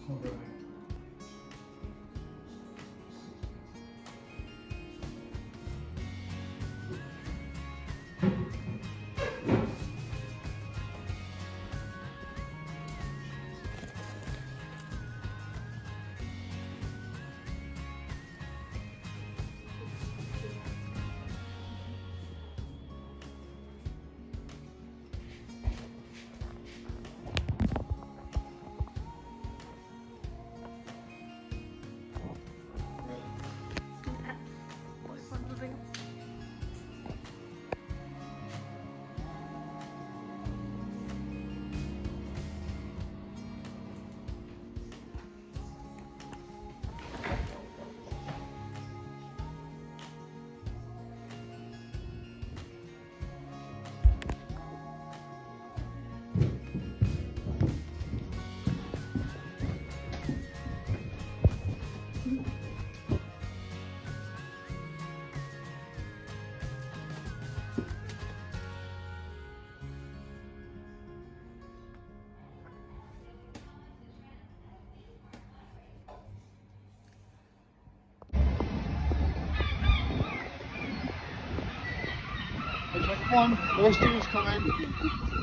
Come on, the rest of us come in.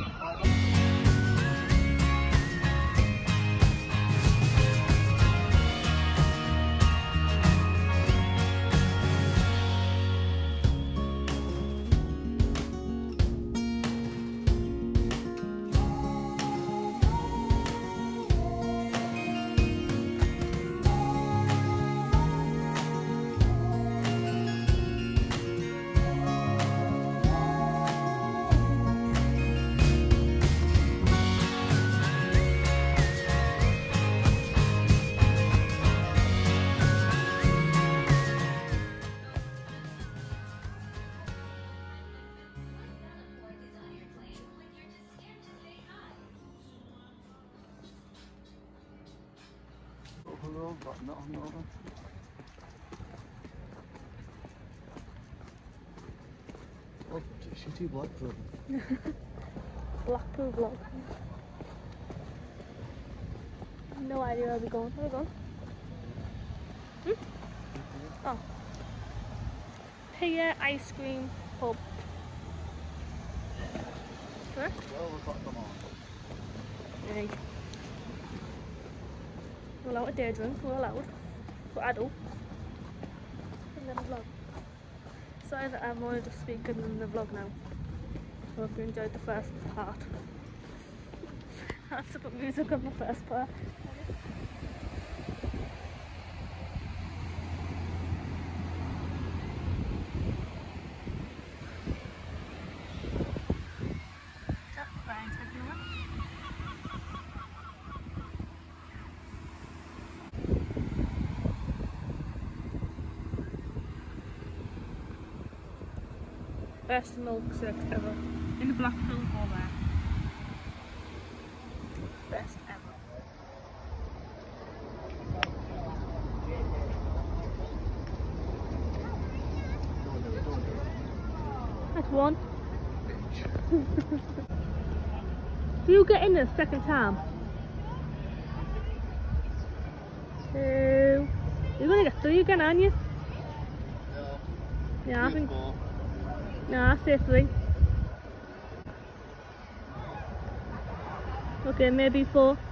Oh, shitty Blackpool. Blackpool vlog. No idea where we're going. Where are we going? Oh. Pier Ice Cream Pub. Correct? Well, we've got them on. Right. We're allowed a day drink, we're allowed. For adults. And then vlog. Sorry that I'm only just speaking in the vlog now. I hope you enjoyed the first part. I have to put music on the first part. Best milkshake ever. In the Blackpool or there. Best ever. That's one. Do you get in the second time? Two. You're gonna get three again, aren't you? Yeah, I think. No, I say three. Okay, maybe four.